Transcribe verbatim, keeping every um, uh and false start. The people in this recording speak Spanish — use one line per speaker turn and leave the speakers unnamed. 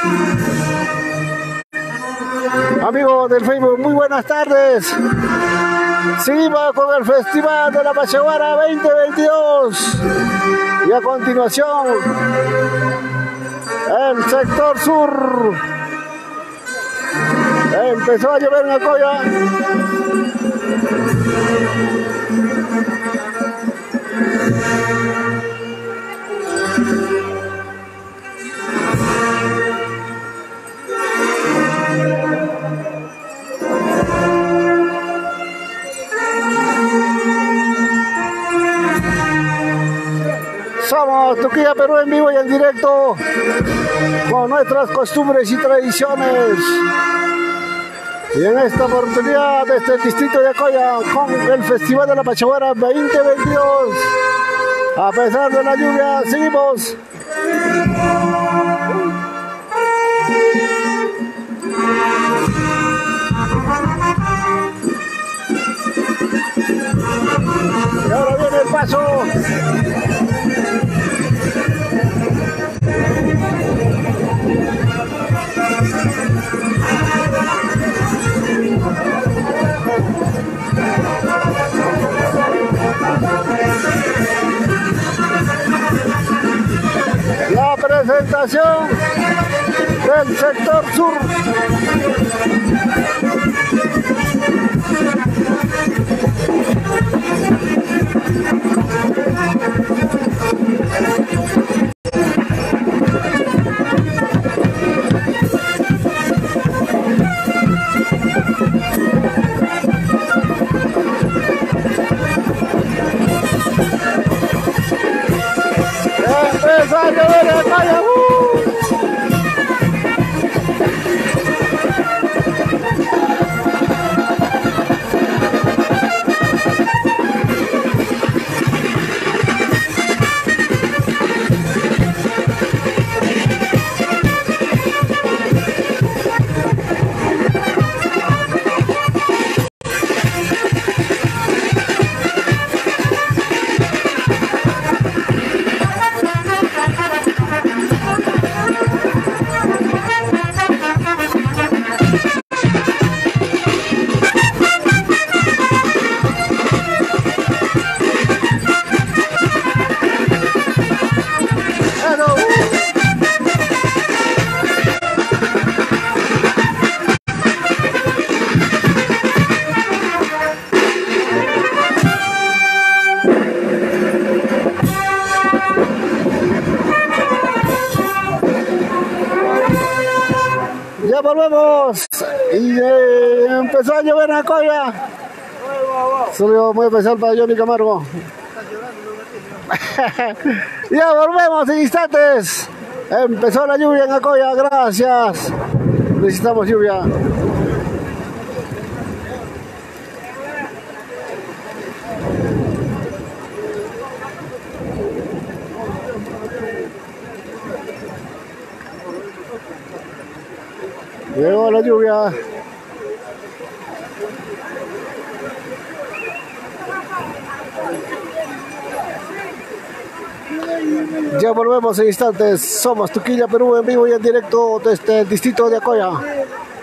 Amigos del Facebook, muy buenas tardes. Seguimos con el Festival de la Pachaguara veinte veintidós. Y a continuación, el sector sur. Empezó a llover en Acoya. Somos Tuquilla, Perú, en vivo y en directo con nuestras costumbres y tradiciones. Y en esta oportunidad desde el distrito de Acoya con el Festival de la Pachaguara veinte veintidós. A pesar de la lluvia, seguimos. Y ahora viene el paso. La presentación del sector sur. Empezó a llover en Acoya. Ya volvemos y eh, empezó a llover en Acoya. Solo muy especial para Johnny Camargo. Ya volvemos en instantes. Empezó la lluvia en Acoya, gracias. Necesitamos lluvia. Llegó la lluvia. Ya volvemos en instantes. Somos Tuquilla, Perú, en vivo y en directo desde el distrito de Acoya.